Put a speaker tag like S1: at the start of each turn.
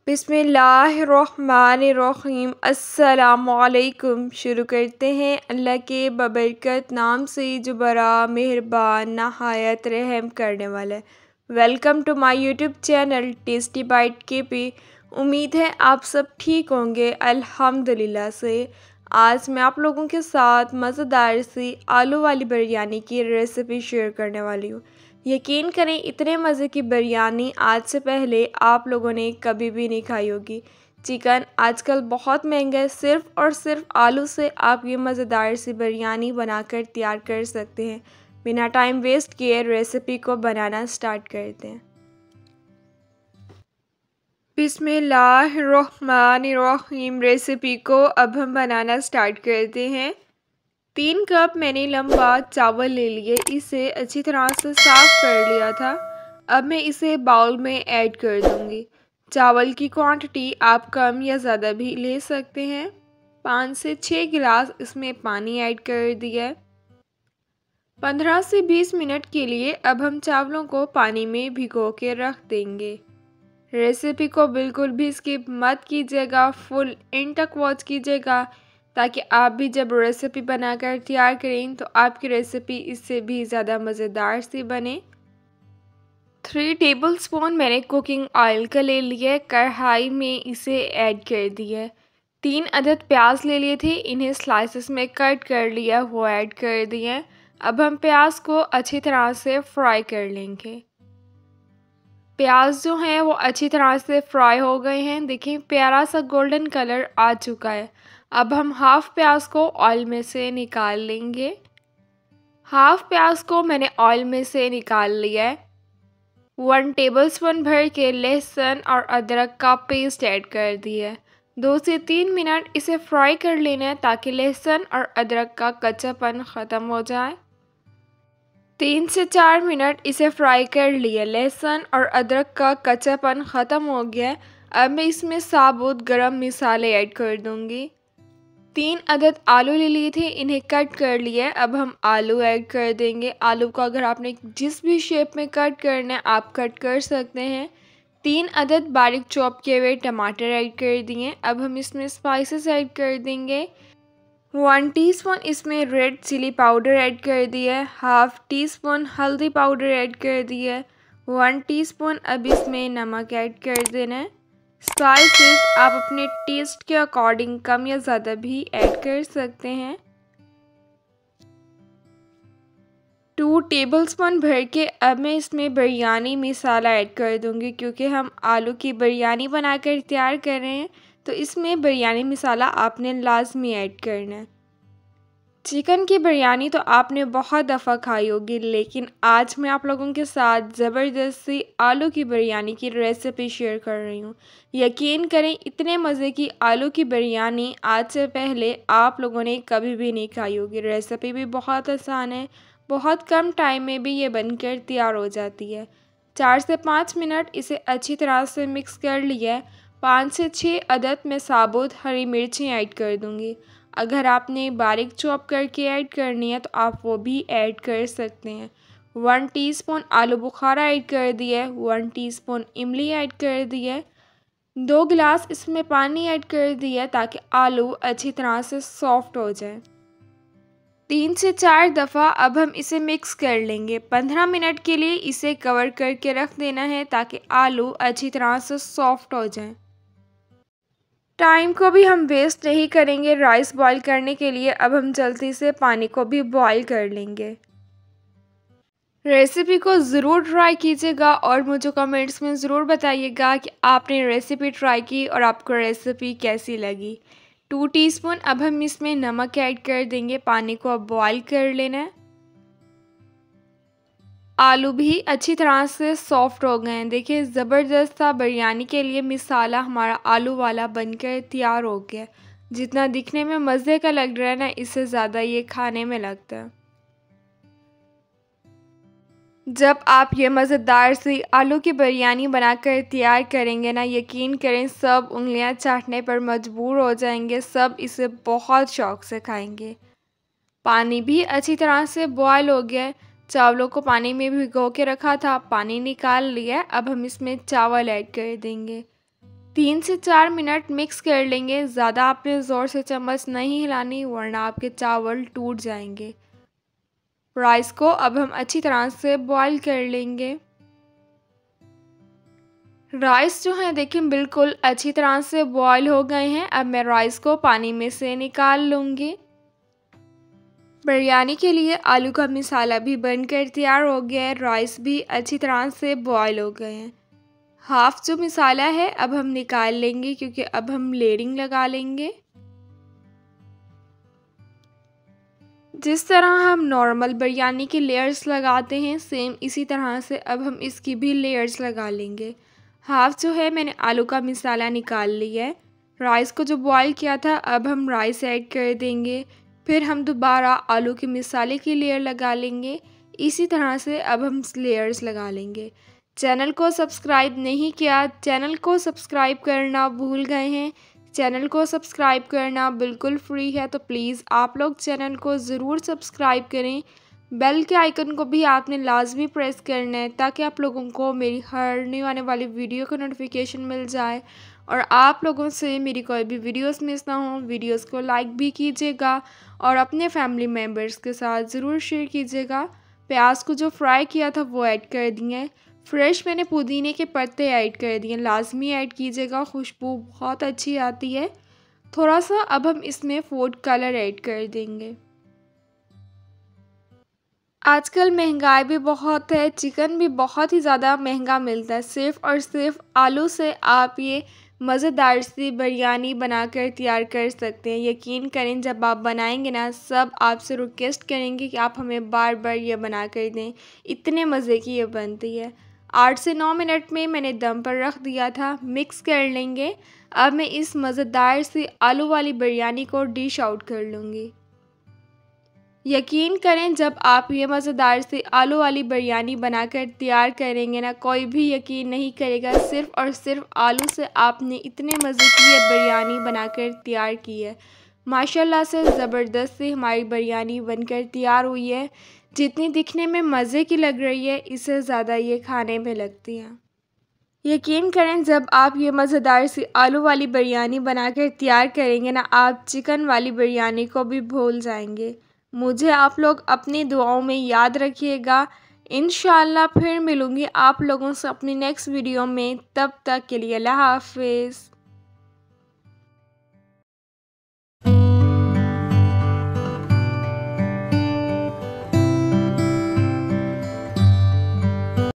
S1: बिस्मिल्लाहिर्रहमानिर्रहीम। अस्सलामुअलैकुम। शुरू करते हैं अल्लाह के बबरकत नाम से जो बड़ा मेहरबान नहायत रहम करने वाला है। Welcome to my YouTube channel tasty bite के पे। उम्मीद है आप सब ठीक होंगे अल्हम्दुलिल्लाह से। आज मैं आप लोगों के साथ मज़ेदार सी आलू वाली बिरयानी की रेसिपी शेयर करने वाली हूँ। यकीन करें इतने मज़े की बिरयानी आज से पहले आप लोगों ने कभी भी नहीं खाई होगी। चिकन आजकल बहुत महंगा है, सिर्फ़ और सिर्फ आलू से आप ये मज़ेदार सी बिरयानी बनाकर तैयार कर सकते हैं। बिना टाइम वेस्ट किए रेसिपी को बनाना स्टार्ट करते हैं। बिस्मिल्लाहिर्रहमानिर्रहीम। रेसिपी को अब हम बनाना स्टार्ट करते हैं। 3 कप मैंने लंबा चावल ले लिए, इसे अच्छी तरह से साफ़ कर लिया था। अब मैं इसे बाउल में ऐड कर दूंगी। चावल की क्वांटिटी आप कम या ज़्यादा भी ले सकते हैं। 5 से 6 गिलास इसमें पानी ऐड कर दिया है। 15 से 20 मिनट के लिए अब हम चावलों को पानी में भिगो के रख देंगे। रेसिपी को बिल्कुल भी स्किप मत कीजिएगा, फुल एंड तक वॉच कीजिएगा ताकि आप भी जब रेसिपी बनाकर तैयार करें तो आपकी रेसिपी इससे भी ज़्यादा मज़ेदार सी बने। 3 टेबलस्पून मैंने कुकिंग ऑयल का ले लिया, कढ़ाई में इसे ऐड कर दिया। 3 अदद प्याज ले लिए थे, इन्हें स्लाइसेस में कट कर लिया, वो ऐड कर दिए। अब हम प्याज को अच्छी तरह से फ्राई कर लेंगे। प्याज जो हैं वो अच्छी तरह से फ्राई हो गए हैं। देखिए प्यारा सा गोल्डन कलर आ चुका है। अब हम हाफ़ प्याज को ऑयल में से निकाल लेंगे। हाफ़ प्याज को मैंने ऑयल में से निकाल लिया है। 1 टेबलस्पून भर के लहसुन और अदरक का पेस्ट ऐड कर दिया है। 2 से 3 मिनट इसे फ्राई कर लेना है ताकि लहसुन और अदरक का कच्चापन ख़त्म हो जाए। 3 से 4 मिनट इसे फ्राई कर लिया। लहसुन और अदरक का कच्चापन ख़त्म हो गया है। अब मैं इसमें साबुत गरम मसाले ऐड कर दूंगी। 3 अदद आलू ले लिए थे, इन्हें कट कर लिया है। अब हम आलू ऐड कर देंगे। आलू को अगर आपने जिस भी शेप में कट करना है आप कट कर सकते हैं। 3 अदद बारीक चॉप किए हुए टमाटर ऐड कर दिए। अब हम इसमें स्पाइसेस ऐड कर देंगे। 1 टीस्पून इसमें रेड चिली पाउडर ऐड कर दिया है। हाफ़ टीस्पून हल्दी पाउडर ऐड कर दिया है। 1 टीस्पून अब इसमें नमक ऐड कर देना है। स्पाइसेस आप अपने टेस्ट के अकॉर्डिंग कम या ज़्यादा भी ऐड कर सकते हैं। 2 टेबलस्पून भर के अब मैं इसमें बिरयानी मसाला ऐड कर दूंगी, क्योंकि हम आलू की बिरयानी बनाकर तैयार कर रहे हैं तो इसमें बिरयानी मसाला आपने लाजमी ऐड करना है। चिकन की बिरयानी तो आपने बहुत दफ़ा खाई होगी, लेकिन आज मैं आप लोगों के साथ ज़बरदस्त सी आलू की बिरयानी की रेसिपी शेयर कर रही हूँ। यकीन करें इतने मज़े की आलू की बिरयानी आज से पहले आप लोगों ने कभी भी नहीं खाई होगी। रेसिपी भी बहुत आसान है, बहुत कम टाइम में भी ये बनकर तैयार हो जाती है। 4 से 5 मिनट इसे अच्छी तरह से मिक्स कर लिया है। 5 से 6 अदद मैं साबुत हरी मिर्ची ऐड कर दूँगी। अगर आपने बारीक चॉप करके ऐड करनी है तो आप वो भी ऐड कर सकते हैं। 1 टीस्पून आलू बुखारा ऐड कर दिया है। 1 टीस्पून इमली ऐड कर दिया है। 2 गिलास इसमें पानी ऐड कर दिया ताकि आलू अच्छी तरह से सॉफ्ट हो जाए। 3 से 4 दफ़ा अब हम इसे मिक्स कर लेंगे। 15 मिनट के लिए इसे कवर करके रख देना है ताकि आलू अच्छी तरह से सॉफ्ट हो जाए। टाइम को भी हम वेस्ट नहीं करेंगे राइस बॉईल करने के लिए। अब हम जल्दी से पानी को भी बॉईल कर लेंगे। रेसिपी को ज़रूर ट्राई कीजिएगा और मुझे कमेंट्स में ज़रूर बताइएगा कि आपने रेसिपी ट्राई की और आपको रेसिपी कैसी लगी। 2 टीस्पून अब हम इसमें नमक ऐड कर देंगे। पानी को अब बॉईल कर लेना है। आलू भी अच्छी तरह से सॉफ्ट हो गए हैं। देखिए ज़बरदस्त सा बिरयानी के लिए मसाला हमारा आलू वाला बनकर तैयार हो गया। जितना दिखने में मज़े का लग रहा है ना, इससे ज़्यादा ये खाने में लगता है। जब आप ये मज़ेदार सी आलू की बिरयानी बनाकर तैयार करेंगे ना, यकीन करें सब उंगलियां चाटने पर मजबूर हो जाएंगे। सब इसे बहुत शौक़ से खाएंगे। पानी भी अच्छी तरह से बॉयल हो गया है। चावलों को पानी में भिगो के रखा था, पानी निकाल लिया। अब हम इसमें चावल ऐड कर देंगे। 3 से 4 मिनट मिक्स कर लेंगे। ज़्यादा आपने ज़ोर से चम्मच नहीं हिलानी वरना आपके चावल टूट जाएंगे। राइस को अब हम अच्छी तरह से बॉईल कर लेंगे। राइस जो है देखिए बिल्कुल अच्छी तरह से बॉईल हो गए हैं। अब मैं राइस को पानी में से निकाल लूँगी। बिरयानी के लिए आलू का मसाला भी बनकर तैयार हो गया है। राइस भी अच्छी तरह से बॉईल हो गए हैं। हाफ जो मसाला है अब हम निकाल लेंगे क्योंकि अब हम लेयरिंग लगा लेंगे। जिस तरह हम नॉर्मल बिरयानी की लेयर्स लगाते हैं सेम इसी तरह से अब हम इसकी भी लेयर्स लगा लेंगे। हाफ जो है मैंने आलू का मसाला निकाल लिया है। राइस को जो बॉईल किया था अब हम राइस ऐड कर देंगे। फिर हम दोबारा आलू के मसाले की लेयर लगा लेंगे। इसी तरह से अब हम लेयर्स लगा लेंगे। चैनल को सब्सक्राइब नहीं किया, चैनल को सब्सक्राइब करना भूल गए हैं। चैनल को सब्सक्राइब करना बिल्कुल फ्री है, तो प्लीज़ आप लोग चैनल को ज़रूर सब्सक्राइब करें। बेल के आइकन को भी आपने लाजमी प्रेस करना है ताकि आप लोगों को मेरी हर न्यू आने वाली वीडियो का नोटिफिकेशन मिल जाए और आप लोगों से मेरी कोई भी वीडियोस मिस ना हो। वीडियोस को लाइक भी कीजिएगा और अपने फैमिली मेम्बर्स के साथ ज़रूर शेयर कीजिएगा। प्याज को जो फ्राई किया था वो ऐड कर दिए। फ्रेश मैंने पुदीने के पत्ते ऐड कर दिए, लाजमी ऐड कीजिएगा, खुशबू बहुत अच्छी आती है। थोड़ा सा अब हम इसमें फूड कलर ऐड कर देंगे। आजकल महंगाई भी बहुत है, चिकन भी बहुत ही ज़्यादा महंगा मिलता है। सिर्फ़ और सिर्फ आलू से आप ये मज़ेदार सी बिरयानी बनाकर तैयार कर सकते हैं। यकीन करें जब आप बनाएंगे ना सब आपसे रिक्वेस्ट करेंगे कि आप हमें बार बार ये बना कर दें, इतने मज़े की ये बनती है। 8 से 9 मिनट में मैंने दम पर रख दिया था। मिक्स कर लेंगे। अब मैं इस मज़ेदार सी आलू वाली बिरयानी को डिश आउट कर लूँगी। यकीन करें जब आप ये मज़ेदार सी आलू वाली बिरयानी बनाकर तैयार करेंगे ना कोई भी यकीन नहीं करेगा। सिर्फ़ और सिर्फ आलू से आपने इतने मज़े की ये बिरयानी बनाकर तैयार की है। माशाल्लाह से ज़बरदस्त सी हमारी बिरयानी बनकर तैयार हुई है। जितनी दिखने में मज़े की लग रही है इससे ज़्यादा ये खाने में लगती है। यकीन करें जब आप ये मज़ेदार सी आलू वाली बिरयानी बनाकर तैयार करेंगे ना आप चिकन वाली बिरयानी को भी भूल जाएंगे। मुझे आप लोग अपनी दुआओं में याद रखिएगा। इंशाअल्लाह फिर मिलूँगी आप लोगों से अपनी नेक्स्ट वीडियो में। तब तक के लिए अल्लाह हाफ़िज़।